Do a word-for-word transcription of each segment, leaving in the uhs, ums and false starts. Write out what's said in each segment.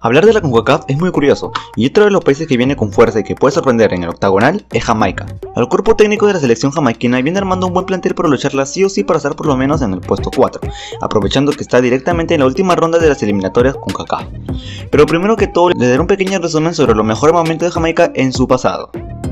Hablar de la CONCACAF es muy curioso, y otro de los países que viene con fuerza y que puede sorprender en el octagonal es Jamaica. El cuerpo técnico de la selección jamaiquina viene armando un buen plantel para lucharla sí o sí para estar por lo menos en el puesto cuatro, aprovechando que está directamente en la última ronda de las eliminatorias CONCACAF. Pero primero que todo, les daré un pequeño resumen sobre los mejores momentos de Jamaica en su pasado.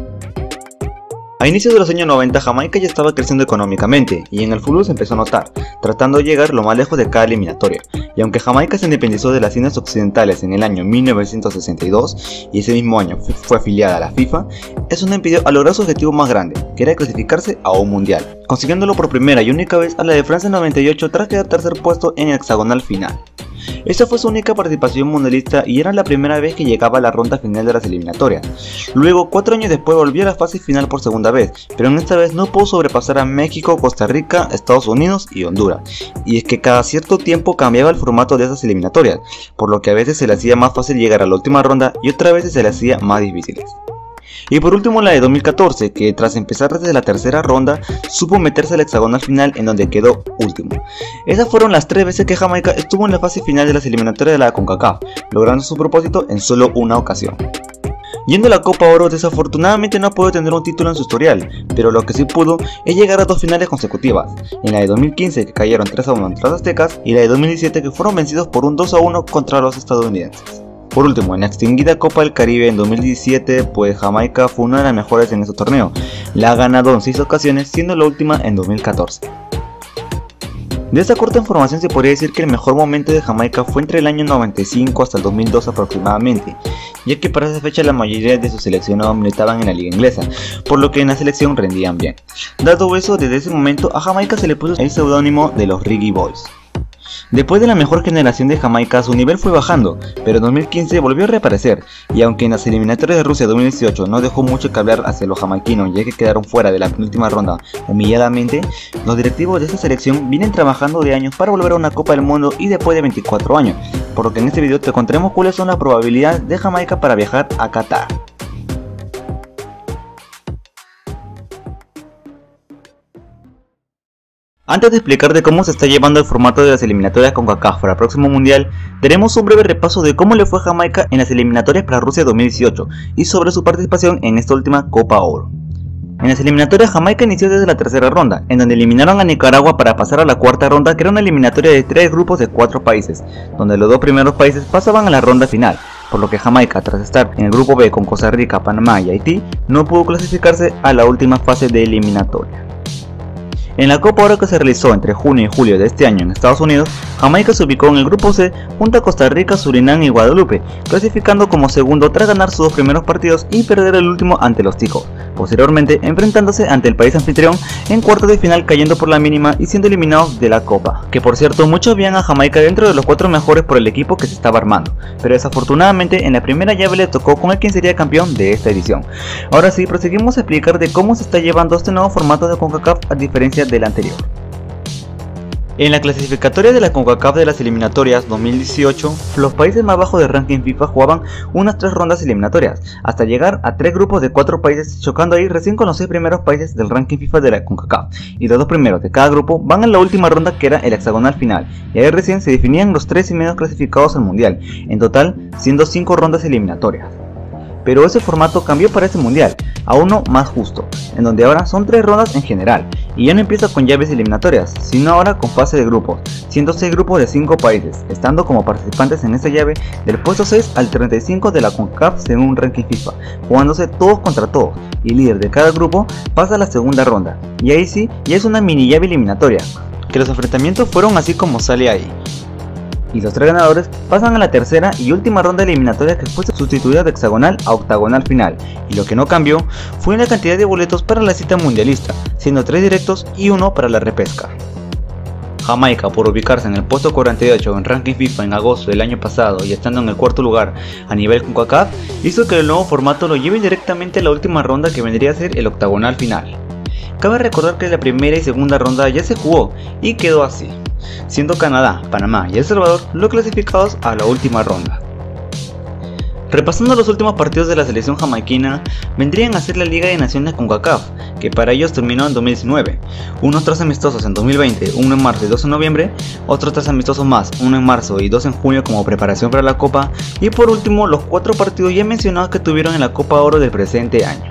A inicios de los años noventa, Jamaica ya estaba creciendo económicamente y en el fútbol se empezó a notar, tratando de llegar lo más lejos de cada eliminatoria. Y aunque Jamaica se independizó de las Indias Occidentales en el año mil novecientos sesenta y dos y ese mismo año fue afiliada a la FIFA, eso no impidió a lograr su objetivo más grande, que era clasificarse a un mundial, consiguiéndolo por primera y única vez a la de Francia en noventa y ocho tras quedar tercer puesto en el hexagonal final. Esta fue su única participación mundialista y era la primera vez que llegaba a la ronda final de las eliminatorias. Luego, cuatro años después volvió a la fase final por segunda vez, pero en esta vez no pudo sobrepasar a México, Costa Rica, Estados Unidos y Honduras. Y es que cada cierto tiempo cambiaba el formato de esas eliminatorias, por lo que a veces se le hacía más fácil llegar a la última ronda y otras veces se le hacía más difíciles. Y por último la de dos mil catorce, que tras empezar desde la tercera ronda, supo meterse al hexagonal final en donde quedó último. Esas fueron las tres veces que Jamaica estuvo en la fase final de las eliminatorias de la CONCACAF, logrando su propósito en solo una ocasión. Yendo a la Copa Oro, desafortunadamente no pudo tener un título en su historial, pero lo que sí pudo es llegar a dos finales consecutivas, en la de dos mil quince que cayeron tres a uno contra los aztecas y la de dos mil diecisiete que fueron vencidos por un dos a uno contra los estadounidenses. Por último, en la extinguida Copa del Caribe en dos mil diecisiete, pues Jamaica fue una de las mejores en ese torneo. La ha ganado en seis ocasiones, siendo la última en dos mil catorce. De esta corta información se podría decir que el mejor momento de Jamaica fue entre el año noventa y cinco hasta el dos mil dos aproximadamente, ya que para esa fecha la mayoría de sus seleccionados militaban en la liga inglesa, por lo que en la selección rendían bien. Dado eso, desde ese momento a Jamaica se le puso el seudónimo de los Reggae Boys. Después de la mejor generación de Jamaica, su nivel fue bajando, pero en dos mil quince volvió a reaparecer, y aunque en las eliminatorias de Rusia dos mil dieciocho no dejó mucho que hablar hacia los jamaiquinos ya que quedaron fuera de la penúltima ronda humilladamente, los directivos de esta selección vienen trabajando de años para volver a una Copa del Mundo y después de veinticuatro años, por lo que en este video te contaremos cuáles son las probabilidades de Jamaica para viajar a Qatar. Antes de explicar de cómo se está llevando el formato de las eliminatorias CONCACAF para el próximo mundial, daremos un breve repaso de cómo le fue a Jamaica en las eliminatorias para Rusia dos mil dieciocho y sobre su participación en esta última Copa Oro. En las eliminatorias Jamaica inició desde la tercera ronda, en donde eliminaron a Nicaragua para pasar a la cuarta ronda, que era una eliminatoria de tres grupos de cuatro países, donde los dos primeros países pasaban a la ronda final, por lo que Jamaica, tras estar en el grupo B con Costa Rica, Panamá y Haití, no pudo clasificarse a la última fase de eliminatoria. En la Copa Oro que se realizó entre junio y julio de este año en Estados Unidos, Jamaica se ubicó en el grupo C junto a Costa Rica, Surinam y Guadalupe, clasificando como segundo tras ganar sus dos primeros partidos y perder el último ante los ticos, posteriormente enfrentándose ante el país anfitrión en cuartos de final cayendo por la mínima y siendo eliminados de la Copa, que por cierto muchos veían a Jamaica dentro de los cuatro mejores por el equipo que se estaba armando, pero desafortunadamente en la primera llave le tocó con el quien sería campeón de esta edición. Ahora sí, proseguimos a explicar de cómo se está llevando este nuevo formato de CONCACAF a diferencia del anterior. En la clasificatoria de la CONCACAF de las eliminatorias dos mil dieciocho, los países más bajos de ranking FIFA jugaban unas tres rondas eliminatorias, hasta llegar a tres grupos de cuatro países, chocando ahí recién con los seis primeros países del ranking FIFA de la CONCACAF, y los dos primeros de cada grupo van a la última ronda que era el hexagonal final, y ahí recién se definían los tres y menos clasificados al mundial, en total siendo cinco rondas eliminatorias. Pero ese formato cambió para este mundial, a uno más justo, en donde ahora son tres rondas en general, y ya no empieza con llaves eliminatorias, sino ahora con fase de grupos, siendo seis grupos de cinco países, estando como participantes en esta llave del puesto seis al treinta y cinco de la CONCACAF según un ranking FIFA, jugándose todos contra todos, y el líder de cada grupo pasa a la segunda ronda, y ahí sí, ya es una mini llave eliminatoria, que los enfrentamientos fueron así como sale ahí. Y los tres ganadores pasan a la tercera y última ronda eliminatoria que fue sustituida de hexagonal a octagonal final, y lo que no cambió fue la cantidad de boletos para la cita mundialista, siendo tres directos y uno para la repesca. Jamaica, por ubicarse en el puesto cuarenta y ocho en ranking FIFA en agosto del año pasado y estando en el cuarto lugar a nivel CONCACAF, hizo que el nuevo formato lo lleve directamente a la última ronda que vendría a ser el octagonal final. Cabe recordar que la primera y segunda ronda ya se jugó y quedó así, siendo Canadá, Panamá y El Salvador los clasificados a la última ronda. Repasando los últimos partidos de la selección jamaiquina, vendrían a ser la Liga de Naciones CONCACAF, que para ellos terminó en dos mil diecinueve, unos tres amistosos en dos mil veinte, uno en marzo y dos en noviembre, otros tres amistosos más, uno en marzo y dos en junio como preparación para la Copa, y por último los cuatro partidos ya mencionados que tuvieron en la Copa Oro del presente año.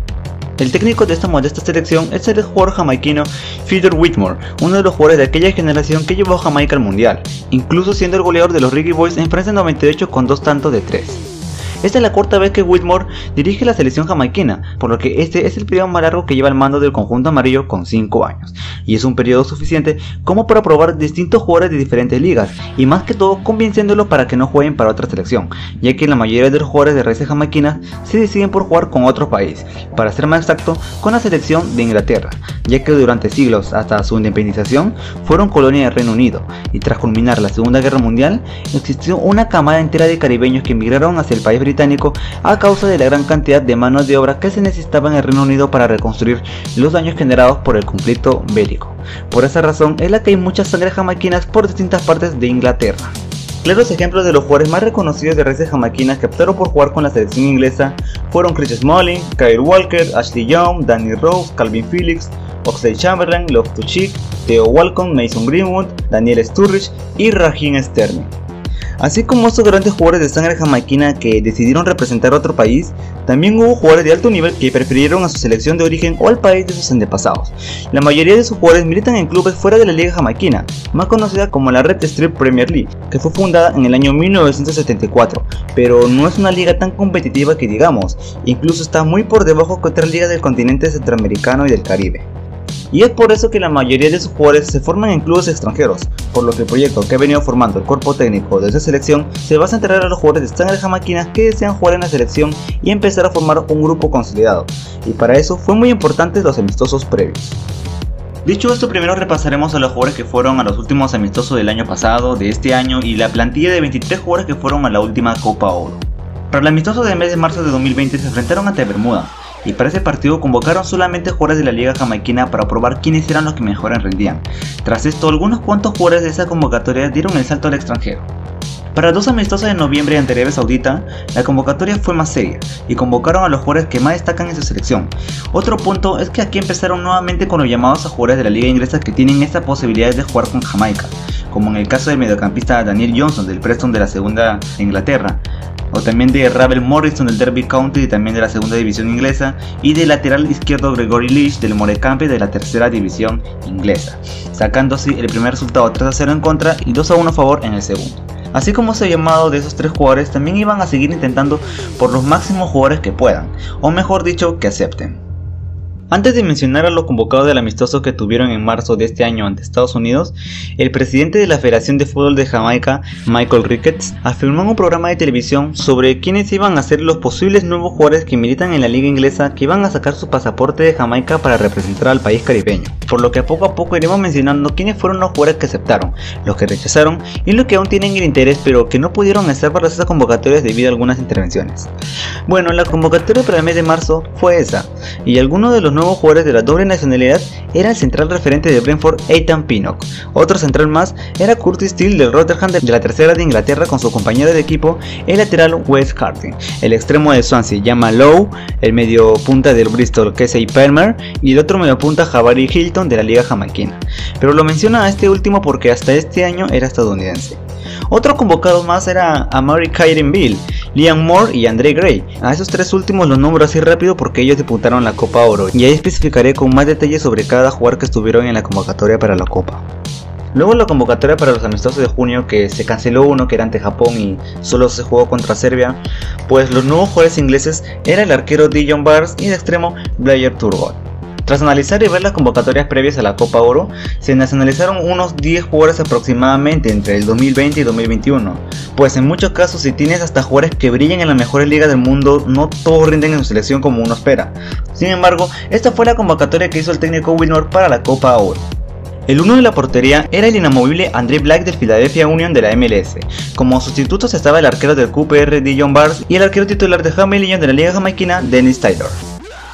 El técnico de esta modesta selección es el jugador jamaiquino Fedor Whitmore, uno de los jugadores de aquella generación que llevó a Jamaica al mundial, incluso siendo el goleador de los Reggae Boys en Francia noventa y ocho con dos tantos de tres. Esta es la cuarta vez que Whitmore dirige la selección jamaiquina, por lo que este es el periodo más largo que lleva al mando del conjunto amarillo con cinco años, y es un periodo suficiente como para probar distintos jugadores de diferentes ligas, y más que todo convenciéndolos para que no jueguen para otra selección, ya que la mayoría de los jugadores de raíces jamaiquinas se deciden por jugar con otro país, para ser más exacto con la selección de Inglaterra, ya que durante siglos hasta su independización fueron colonia del Reino Unido, y tras culminar la Segunda Guerra Mundial existió una camada entera de caribeños que emigraron hacia el país británico británico a causa de la gran cantidad de mano de obra que se necesitaba en el Reino Unido para reconstruir los daños generados por el conflicto bélico. Por esa razón es la que hay muchas sangres jamaiquinas por distintas partes de Inglaterra. Claros ejemplos de los jugadores más reconocidos de raíces jamaiquinas que optaron por jugar con la selección inglesa fueron Chris Smalling, Kyle Walker, Ashley Young, Danny Rose, Calvin Phillips, Oxlade-Chamberlain, Loftus-Cheek, Theo Walcott, Mason Greenwood, Daniel Sturridge y Raheem Sterling. Así como estos grandes jugadores de sangre jamaiquina que decidieron representar a otro país, también hubo jugadores de alto nivel que prefirieron a su selección de origen o al país de sus antepasados. La mayoría de sus jugadores militan en clubes fuera de la liga jamaiquina, más conocida como la Red Street Premier League, que fue fundada en el año mil novecientos setenta y cuatro, pero no es una liga tan competitiva que digamos, incluso está muy por debajo que otras ligas del continente centroamericano y del Caribe. Y es por eso que la mayoría de sus jugadores se forman en clubes extranjeros, por lo que el proyecto que ha venido formando el cuerpo técnico de esta selección se basa en traer a los jugadores de sangre jamaiquina que desean jugar en la selección y empezar a formar un grupo consolidado, y para eso fue muy importante los amistosos previos. Dicho esto, primero repasaremos a los jugadores que fueron a los últimos amistosos del año pasado, de este año, y la plantilla de veintitrés jugadores que fueron a la última Copa Oro. Para el amistoso del mes de marzo de dos mil veinte se enfrentaron ante Bermuda, y para ese partido convocaron solamente jugadores de la liga jamaiquina para probar quiénes eran los que mejor rendían. Tras esto, algunos cuantos jugadores de esa convocatoria dieron el salto al extranjero. Para dos amistosos de noviembre ante Arabia Saudita, la convocatoria fue más seria y convocaron a los jugadores que más destacan en su selección. Otro punto es que aquí empezaron nuevamente con los llamados a jugadores de la liga inglesa que tienen esta posibilidad de jugar con Jamaica, como en el caso del mediocampista Daniel Johnson del Preston de la segunda de Inglaterra, o también de Ravel Morrison del Derby County y también de la segunda división inglesa, y del lateral izquierdo Gregory Leach del Morecambe de la tercera división inglesa, sacando así el primer resultado tres a cero en contra y dos a uno a favor en el segundo. Así como ese llamado de esos tres jugadores, también iban a seguir intentando por los máximos jugadores que puedan, o mejor dicho, que acepten. Antes de mencionar a los convocados del amistoso que tuvieron en marzo de este año ante Estados Unidos, el presidente de la Federación de Fútbol de Jamaica, Michael Ricketts, afirmó en un programa de televisión sobre quiénes iban a ser los posibles nuevos jugadores que militan en la liga inglesa que iban a sacar su pasaporte de Jamaica para representar al país caribeño, por lo que poco a poco iremos mencionando quiénes fueron los jugadores que aceptaron, los que rechazaron y los que aún tienen el interés pero que no pudieron estar para esas convocatorias debido a algunas intervenciones. Bueno, la convocatoria para el mes de marzo fue esa, y algunos de los nuevos jugadores de la doble nacionalidad era el central referente de Brentford, Ethan Pinnock. Otro central más era Curtis Steele del Rotherham de la tercera de Inglaterra con su compañero de equipo, el lateral Wes Harding, el extremo de Swansea Jamal Lowe, el medio punta del Bristol Casey Palmer y el otro medio punta Jabari Hilton de la liga jamaiquina, pero lo menciona a este último porque hasta este año era estadounidense. Otro convocado más era Amari Kyren-Bill, Liam Moore y Andre Gray. A esos tres últimos los nombro así rápido porque ellos disputaron la Copa Oro y ahí especificaré con más detalles sobre cada jugador que estuvieron en la convocatoria para la Copa. Luego la convocatoria para los amistosos de junio, que se canceló uno que era ante Japón y solo se jugó contra Serbia, pues los nuevos jugadores ingleses eran el arquero Dion Barnes y el extremo Blair Turgott. Tras analizar y ver las convocatorias previas a la Copa Oro, se nacionalizaron unos diez jugadores aproximadamente entre el dos mil veinte y dos mil veintiuno, pues en muchos casos si tienes hasta jugadores que brillan en las mejores ligas del mundo, no todos rinden en su selección como uno espera. Sin embargo, esta fue la convocatoria que hizo el técnico Whitmore para la Copa Oro. El uno de la portería era el inamovible Andre Black del Philadelphia Union de la M L S. Como sustitutos estaba el arquero del Q P R Dion Barnes y el arquero titular de Hamilton de la liga jamaiquina Dennis Taylor.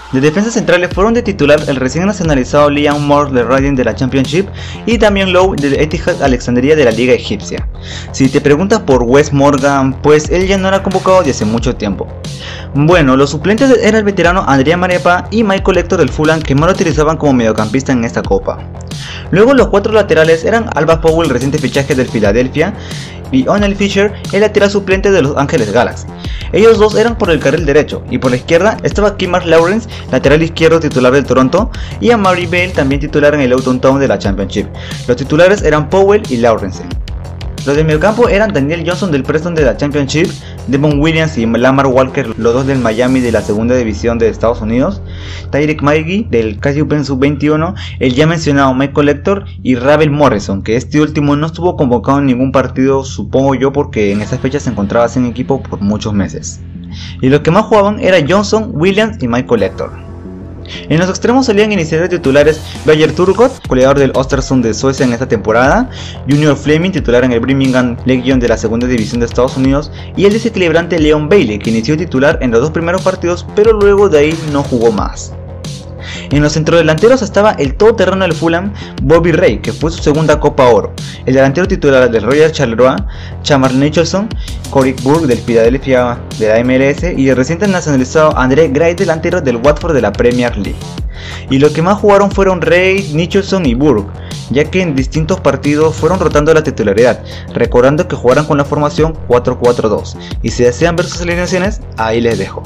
De defensas centrales fueron de titular el recién nacionalizado Liam Moore de Reading de la Championship y Damian Lowe del Etihad Alexandria de la Liga Egipcia. Si te preguntas por Wes Morgan, pues él ya no era convocado desde hace mucho tiempo. Bueno, los suplentes eran el veterano Andrea Marepa y Michael Hector del Fulham, que más lo utilizaban como mediocampista en esta copa. Luego los cuatro laterales eran Alba Powell, reciente fichaje del Philadelphia, y Onel Fisher, el lateral suplente de Los Ángeles Galaxy. Ellos dos eran por el carril derecho, y por la izquierda estaba Kemar Lawrence, lateral izquierdo titular del Toronto, y Amari Bale, también titular en el Luton Town de la Championship. Los titulares eran Powell y Lawrence. Los de mediocampo eran Daniel Johnson del Preston de la Championship, Devon Williams y Lamar Walker, los dos del Miami de la segunda división de Estados Unidos, Tyreek Magee del Cassiopen sub veintiuno, el ya mencionado Michael Hector y Ravel Morrison, que este último no estuvo convocado en ningún partido, supongo yo, porque en esa fecha se encontraba sin equipo por muchos meses. Y los que más jugaban eran Johnson, Williams y Michael Hector. En los extremos solían iniciar de titulares Berger Turgott, goleador del Östersund de Suecia en esta temporada, Junior Fleming, titular en el Birmingham Legion de la segunda división de Estados Unidos, y el desequilibrante Leon Bailey, que inició titular en los dos primeros partidos, pero luego de ahí no jugó más. En los centrodelanteros estaba el todoterreno del Fulham, Bobby Ray, que fue su segunda Copa Oro, el delantero titular del Royal Charleroi, Chamar Nicholson, Corey Burke del Philadelphia de la M L S y el reciente nacionalizado André Gray, delantero del Watford de la Premier League. Y los que más jugaron fueron Ray, Nicholson y Burke, ya que en distintos partidos fueron rotando la titularidad, recordando que jugaran con la formación cuatro cuatro dos, y si desean ver sus alineaciones, ahí les dejo.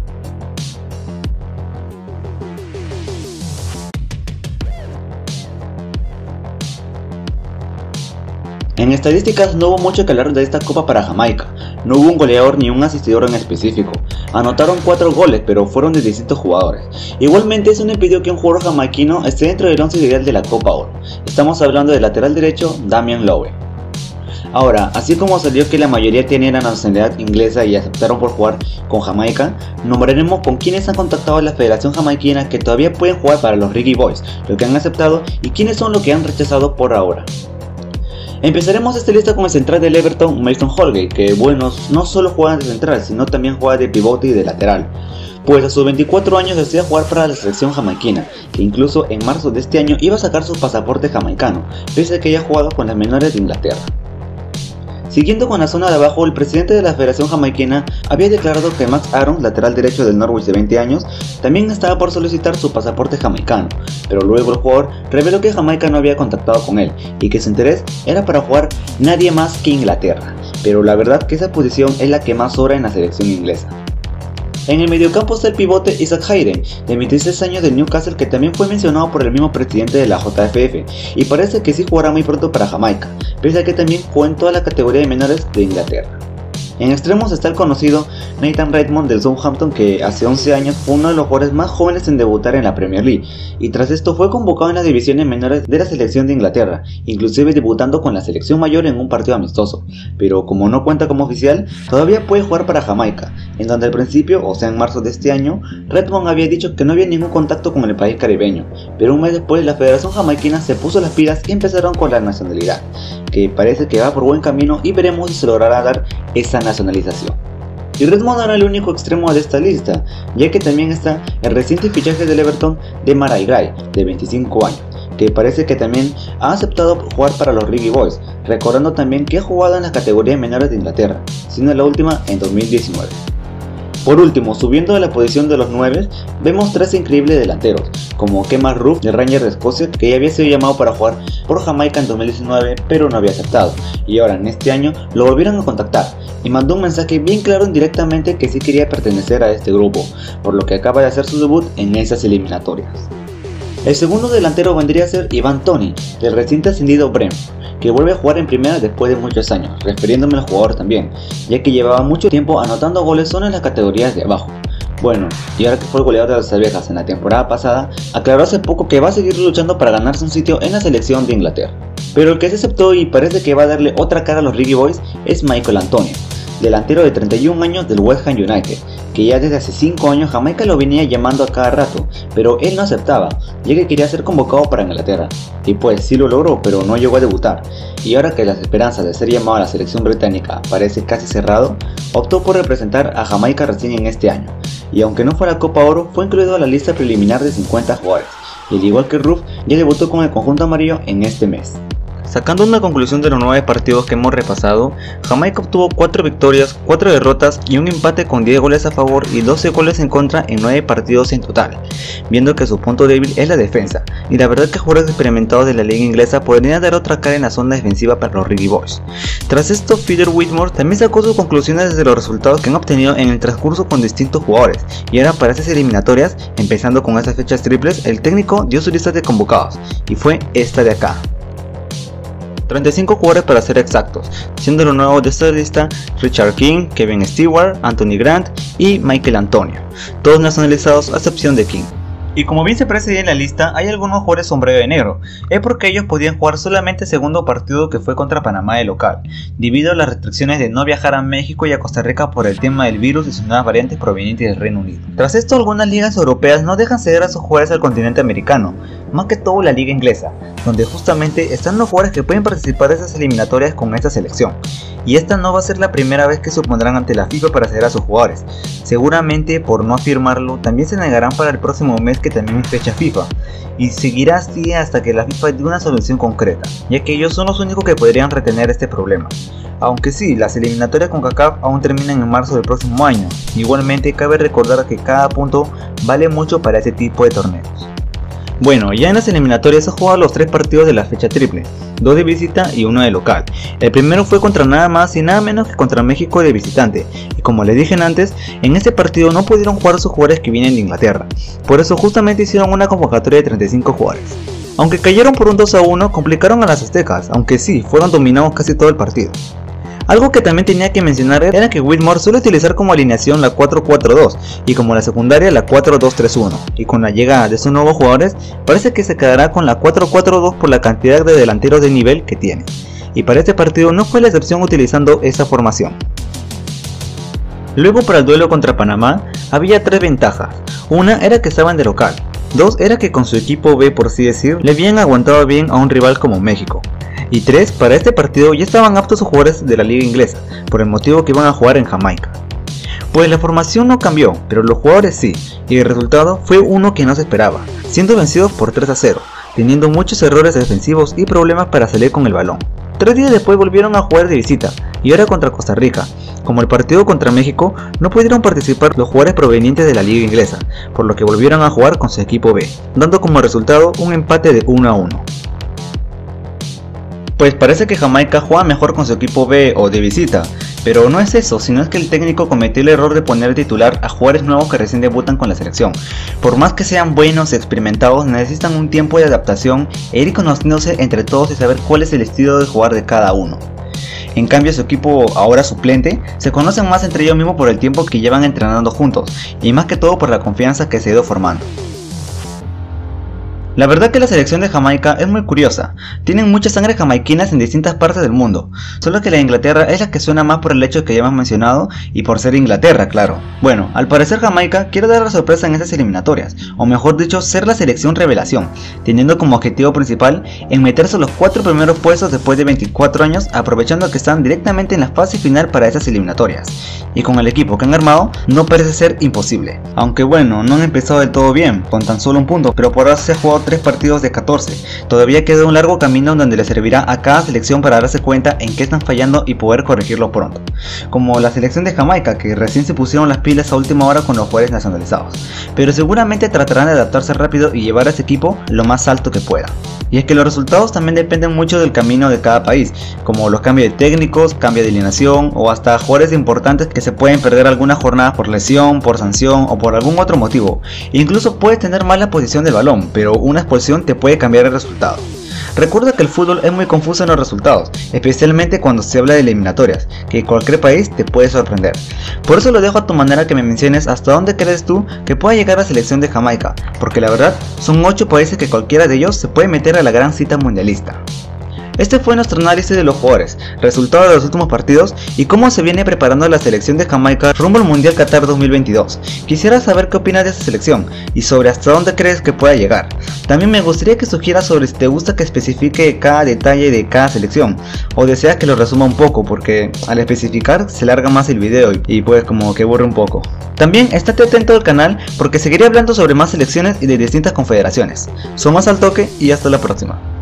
En estadísticas no hubo mucho que hablar de esta copa para Jamaica, no hubo un goleador ni un asistidor en específico, anotaron cuatro goles pero fueron de distintos jugadores. Igualmente eso no impidió que un jugador jamaiquino esté dentro del once ideal de la Copa Oro, estamos hablando del lateral derecho Damian Lowe. Ahora, así como salió que la mayoría tenían la nacionalidad inglesa y aceptaron por jugar con Jamaica, nombraremos con quienes han contactado a la Federación Jamaiquina que todavía pueden jugar para los Reggae Boys, lo que han aceptado y quiénes son los que han rechazado por ahora. Empezaremos esta lista con el central del Everton, Mason Holgate, que bueno, no solo juega de central, sino también juega de pivote y de lateral. Pues a sus veinticuatro años decide jugar para la selección jamaiquina, que incluso en marzo de este año iba a sacar su pasaporte jamaicano, pese a que haya jugado con las menores de Inglaterra. Siguiendo con la zona de abajo, el presidente de la Federación Jamaiquina había declarado que Max Aaron, lateral derecho del Norwich de veinte años, también estaba por solicitar su pasaporte jamaicano, pero luego el jugador reveló que Jamaica no había contactado con él y que su interés era para jugar nadie más que Inglaterra, pero la verdad que esa posición es la que más sobra en la selección inglesa. En el mediocampo está el pivote Isaac Hayden, de veintiséis años del Newcastle, que también fue mencionado por el mismo presidente de la J F F, y parece que sí jugará muy pronto para Jamaica, pese a que también jugó en toda la categoría de menores de Inglaterra. En extremos está el conocido Nathan Redmond del Southampton, que hace once años fue uno de los jugadores más jóvenes en debutar en la Premier League, y tras esto fue convocado en las divisiones menores de la selección de Inglaterra, inclusive debutando con la selección mayor en un partido amistoso, pero como no cuenta como oficial, todavía puede jugar para Jamaica, en donde al principio, o sea en marzo de este año, Redmond había dicho que no había ningún contacto con el país caribeño, pero un mes después la Federación Jamaiquina se puso las pilas y empezaron con la nacionalidad, que parece que va por buen camino y veremos si se logrará dar esa nacionalización. Y Redmond no era el único extremo de esta lista, ya que también está el reciente fichaje del Everton de Marai Gray, de veinticinco años, que parece que también ha aceptado jugar para los Reggae Boys, recordando también que ha jugado en las categorías menores de Inglaterra, siendo la última en dos mil diecinueve. Por último, subiendo de la posición de los nueve, vemos tres increíbles delanteros, como Kemar Roofe de Rangers de Escocia, que ya había sido llamado para jugar por Jamaica en dos mil diecinueve, pero no había aceptado, y ahora en este año lo volvieron a contactar, y mandó un mensaje bien claro indirectamente que sí quería pertenecer a este grupo, por lo que acaba de hacer su debut en esas eliminatorias. El segundo delantero vendría a ser Ivan Toney, del reciente ascendido Brentford, que vuelve a jugar en primera después de muchos años, refiriéndome al jugador también, ya que llevaba mucho tiempo anotando goles solo en las categorías de abajo. Bueno, y ahora que fue el goleador de las abejas en la temporada pasada, aclaró hace poco que va a seguir luchando para ganarse un sitio en la selección de Inglaterra. Pero el que se aceptó y parece que va a darle otra cara a los Reggae Boys es Michael Antonio, delantero de treinta y un años del West Ham United, que ya desde hace cinco años Jamaica lo venía llamando a cada rato, pero él no aceptaba, ya que quería ser convocado para Inglaterra, y pues sí lo logró, pero no llegó a debutar, y ahora que las esperanzas de ser llamado a la selección británica parece casi cerrado, optó por representar a Jamaica recién en este año, y aunque no fue a la Copa Oro, fue incluido a la lista preliminar de cincuenta jugadores, y al igual que Ruf, ya debutó con el conjunto amarillo en este mes. Sacando una conclusión de los nueve partidos que hemos repasado, Jamaica obtuvo cuatro victorias, cuatro derrotas y un empate con diez goles a favor y doce goles en contra en nueve partidos en total, viendo que su punto débil es la defensa, y la verdad que jugadores experimentados de la liga inglesa podrían dar otra cara en la zona defensiva para los Reggae Boys. Tras esto, Peter Whitmore también sacó sus conclusiones desde los resultados que han obtenido en el transcurso con distintos jugadores, y ahora para estas eliminatorias, empezando con esas fechas triples, el técnico dio su lista de convocados, y fue esta de acá. treinta y cinco jugadores para ser exactos, siendo los nuevos de esta lista Richard King, Kevin Stewart, Anthony Grant y Michael Antonio, todos nacionalizados a excepción de King. Y como bien se parece en la lista, hay algunos jugadores sombrero de negro, es porque ellos podían jugar solamente el segundo partido que fue contra Panamá de local, debido a las restricciones de no viajar a México y a Costa Rica por el tema del virus y sus nuevas variantes provenientes del Reino Unido. Tras esto, algunas ligas europeas no dejan ceder a sus jugadores al continente americano, más que todo la liga inglesa, donde justamente están los jugadores que pueden participar de esas eliminatorias con esta selección, y esta no va a ser la primera vez que se opondrán ante la FIFA para ceder a sus jugadores. Seguramente, por no afirmarlo, también se negarán para el próximo mes, que también es fecha FIFA, y seguirá así hasta que la FIFA dé una solución concreta, ya que ellos son los únicos que podrían retener este problema. Aunque sí, las eliminatorias con CONCACAF aún terminan en marzo del próximo año. Igualmente cabe recordar que cada punto vale mucho para este tipo de torneos. Bueno, ya en las eliminatorias se han jugado los tres partidos de la fecha triple, dos de visita y uno de local. El primero fue contra nada más y nada menos que contra México de visitante, y como les dije antes, en este partido no pudieron jugar sus jugadores que vienen de Inglaterra, por eso justamente hicieron una convocatoria de treinta y cinco jugadores. Aunque cayeron por un dos a uno, complicaron a las aztecas, aunque sí, fueron dominados casi todo el partido. Algo que también tenía que mencionar era que Whitmore suele utilizar como alineación la cuatro cuatro dos y como la secundaria la cuatro dos tres uno, y con la llegada de estos nuevos jugadores parece que se quedará con la cuatro cuatro dos por la cantidad de delanteros de nivel que tiene, y para este partido no fue la excepción utilizando esta formación. Luego, para el duelo contra Panamá había tres ventajas. Una era que estaban de local, dos era que con su equipo B, por así decir, le habían aguantado bien a un rival como México, y tres, para este partido ya estaban aptos sus jugadores de la liga inglesa, por el motivo que iban a jugar en Jamaica. Pues la formación no cambió, pero los jugadores sí, y el resultado fue uno que no se esperaba, siendo vencidos por tres a cero, teniendo muchos errores defensivos y problemas para salir con el balón. Tres días después volvieron a jugar de visita, y ahora contra Costa Rica. Como el partido contra México, no pudieron participar los jugadores provenientes de la liga inglesa, por lo que volvieron a jugar con su equipo B, dando como resultado un empate de uno a uno. Pues parece que Jamaica juega mejor con su equipo B o de visita, pero no es eso, sino es que el técnico cometió el error de poner titular a jugadores nuevos que recién debutan con la selección. Por más que sean buenos y experimentados, necesitan un tiempo de adaptación e ir conociéndose entre todos y saber cuál es el estilo de jugar de cada uno. En cambio, su equipo ahora suplente se conocen más entre ellos mismos por el tiempo que llevan entrenando juntos, y más que todo por la confianza que se ha ido formando. La verdad que la selección de Jamaica es muy curiosa, tienen muchas sangre jamaiquinas en distintas partes del mundo, solo que la de Inglaterra es la que suena más por el hecho que ya hemos mencionado y por ser Inglaterra, claro. Bueno, al parecer Jamaica quiere dar la sorpresa en estas eliminatorias, o mejor dicho, ser la selección revelación, teniendo como objetivo principal en meterse a los cuatro primeros puestos después de veinticuatro años, aprovechando que están directamente en la fase final para estas eliminatorias, y con el equipo que han armado no parece ser imposible. Aunque bueno, no han empezado del todo bien, con tan solo un punto, pero por ahora se ha jugado tres partidos de catorce, todavía queda un largo camino donde le servirá a cada selección para darse cuenta en qué están fallando y poder corregirlo pronto, como la selección de Jamaica, que recién se pusieron las pilas a última hora con los jugadores nacionalizados, pero seguramente tratarán de adaptarse rápido y llevar a ese equipo lo más alto que pueda. Y es que los resultados también dependen mucho del camino de cada país, como los cambios de técnicos, cambio de alineación o hasta jugadores importantes que se pueden perder algunas jornadas por lesión, por sanción o por algún otro motivo. Incluso puedes tener mala posición del balón, pero una expulsión te puede cambiar el resultado. Recuerda que el fútbol es muy confuso en los resultados, especialmente cuando se habla de eliminatorias, que cualquier país te puede sorprender. Por eso lo dejo a tu manera que me menciones hasta dónde crees tú que pueda llegar la selección de Jamaica, porque la verdad son ocho países que cualquiera de ellos se puede meter a la gran cita mundialista. Este fue nuestro análisis de los jugadores, resultados de los últimos partidos y cómo se viene preparando la selección de Jamaica rumbo al Mundial Qatar dos mil veintidós. Quisiera saber qué opinas de esta selección y sobre hasta dónde crees que pueda llegar. También me gustaría que sugieras sobre si te gusta que especifique cada detalle de cada selección o deseas que lo resuma un poco, porque al especificar se larga más el video y, y pues como que aburre un poco. También estate atento al canal porque seguiré hablando sobre más selecciones y de distintas confederaciones. Somos Al Toque y hasta la próxima.